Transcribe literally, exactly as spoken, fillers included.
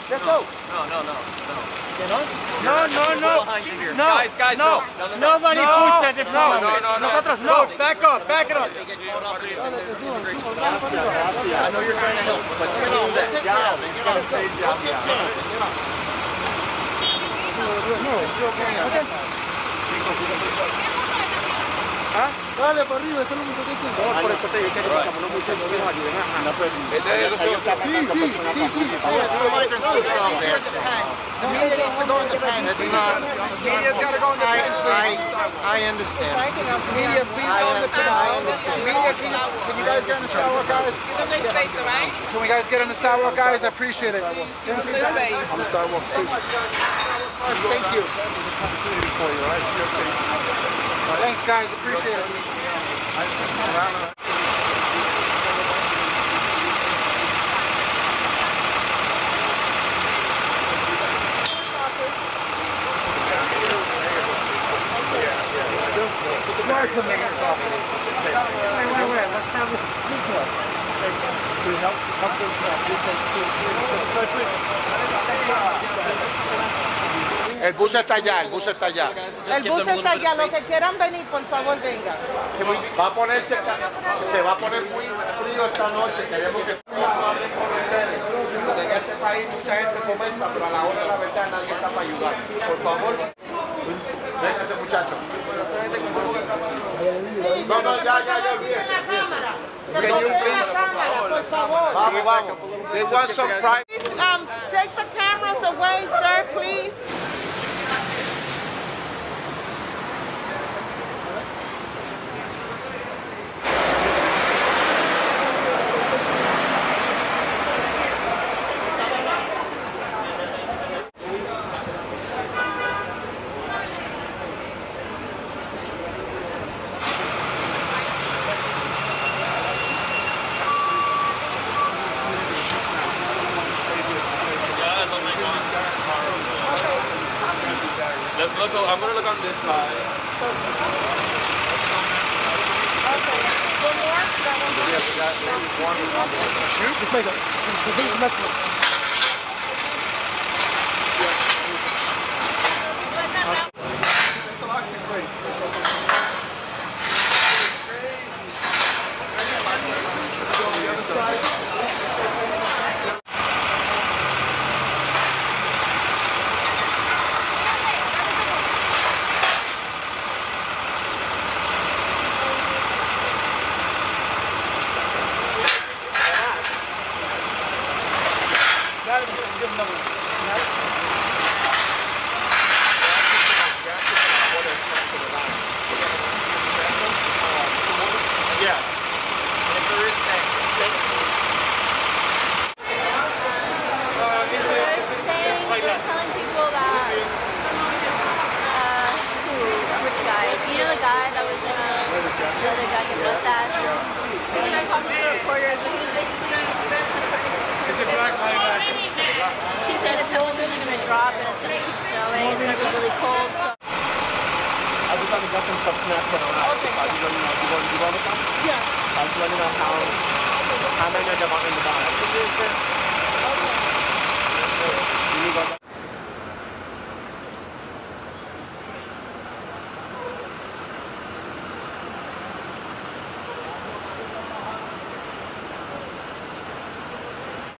Let's go. No, no, no, no. No, no, no. No. Guys, guys, no. No, no, no. Nobody puts that in front of me. No, no, no. Nosotros no. Coach, back up, back it up. I know you're trying to help, but you know that. ¿Ah? Dale para arriba, esto es lo único que hay que hacer. Por eso te digo que como unos muchachos que nos ayuden a... Sí, sí, sí, sí. The migrants themselves ask for help. The media needs to go in the pen. It's not... The media's got to go in the pen, please. I understand. Media, please go in the pen. Media, can you, can you guys get on the sidewalk, guys? Give them this space, all right? Can we guys get on the sidewalk, guys? I appreciate it. Give them this space. On the sidewalk, please. Thank you. For you, all right? Thanks, guys. Appreciate it. Where's the mayor's office? Wait, wait, wait. Let's have this speak to us. Can you help? Help them. El bus está allá, el bus está allá. El bus está allá, los que quieran venir, por favor, vengan. Va a ponerse, se va a poner muy frío esta noche, queremos que todos hablen con ustedes. Porque en este país mucha gente comenta, pero a la hora de la verdad nadie está para ayudar. Por favor, venga ese muchacho. No, no, ya, ya, ya, olvídese. Can you please? Por favor. Vamos, vamos. They want some private. Please, um, take the cameras away, sir, please. Let's look. I'm gonna look on this side. Okay. One more. That one more. Yeah, we got one. Shoot. Just make it. Complete the message. He said it's only really going to drop and it's going to keep snowing. It's going to be really cold. So. I just want to get them some snacks and all. Okay. Are you going to you want to do all the time? Yeah. I'm letting know how how many of them are in the box.